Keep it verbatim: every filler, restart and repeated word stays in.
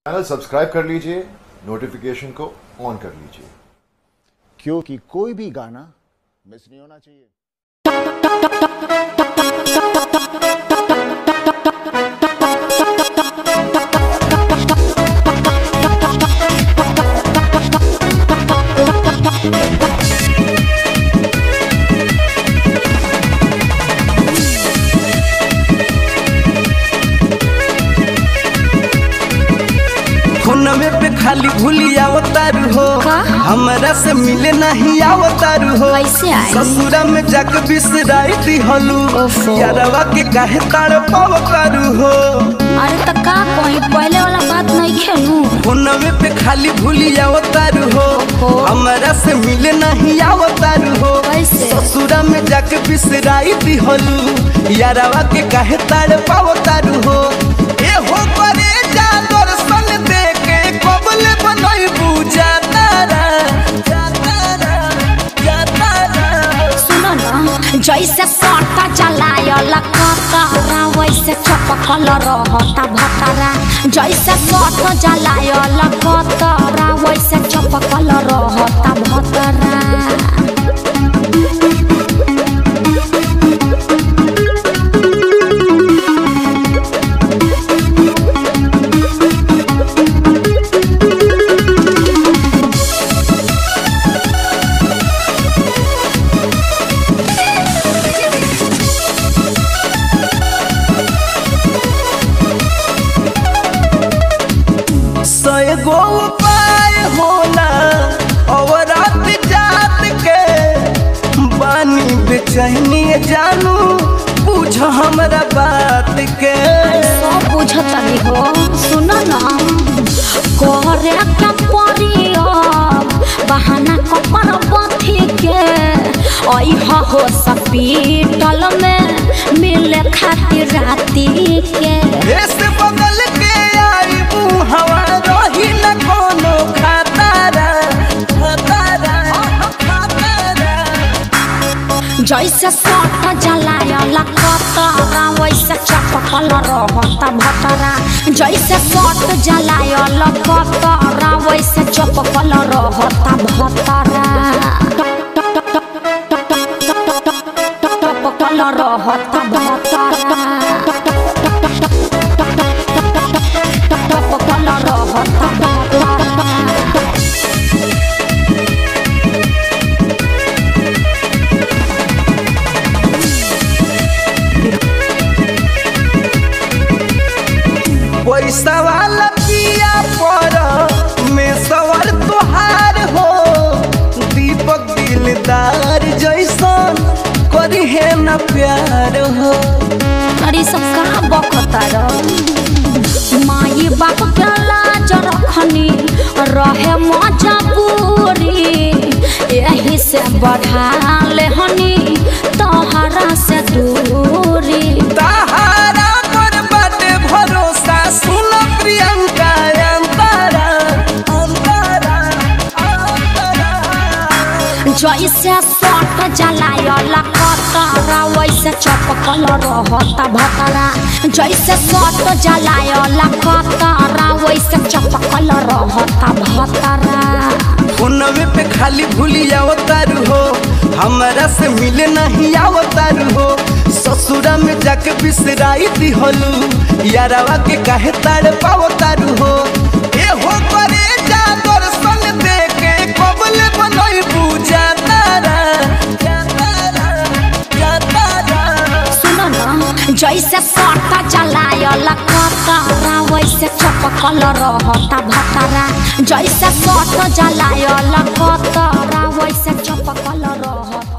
Channel subscribe कर लीजिए, notification को ऑन कर लीजिए, क्योंकि कोई भी गाना मिस नहीं होना चाहिए। फोनवे पे खाली भूली आवतारू हो, हमरा से मिले नहीं आवतारू हो। ससुरा में जाके बिसराई दी हलू, यारवा के काहे ताड़ पावतारू हो। अरे त का कोई पहले वाला बात नहीं खेलू। फोनवे पे खाली भूली आवतारू हो, हमरा से मिले नहीं आवतारू हो। ससुरा में जाके बिसराई दी हलू, यारवा के काहे ताड़ पावतारू हो। ए हो करे जा दर्शन दे कबले बनई पूजा तारा तारा तारा। सुनो ना, जैसे सटा जलायल कतरा वैसे चपकल रहता भतरा। जैसे सट जलायल कतरा वैसे चपकल रहता भतरा। गो उपाय होला और रात जात के बानी बेचैनी जानू पूछ हमरा बात के। सब बुझतनी हो। सुनो ना, करे क्या परियो बहाना कपर बथी के अइहा हो हॉस्पिटल में मिले खातिर राती के। देश बदल के आई हवा रही न कोनो खतरा खतरा खतरा। जैसे सट जलायल कतरा वैसे चपकल रहता भतरा। जैसे सट जलायल कतरा वैसे चपकल रहता भतरा। चपकल रहता भतरा। चपकल रहता भतरा। पैसा वाला पिया पर में सवर तोहार हो, दीपक दिलदार जैसन करी है न प्यार हो। अरे सब कहाँ बकता माई बाप के लाज रखनी रहे मजबूरी, यही से बढ़ा ले हनी तोहरा से दूरी। तहारा पर बाटे भरोसा सुन प्रियंका अंतरा अंतरा अंतरा। जैसे सट जलायल कतरा वैसे चपकल रहता भतरा। जैसे सट जलायल कतरा वैसे चपकल रहता भतरा। फोनवे पे खाली भूली आवतारू हो, हमरा से मिले नहीं आवतारू हो। ससुरा में जाके बिसराई दी हलू, यारवा के काहे ताड़ पावतारू हो। ए हो करे जा दर्शन दे के कबले बनई पूजा तारा तारा तारा। सुनो ना, जैसे सट जलायल कतरा वैसे चपकल रहता भतरा। जैसे सट जलायल कतरा वैसे चपकल रहता।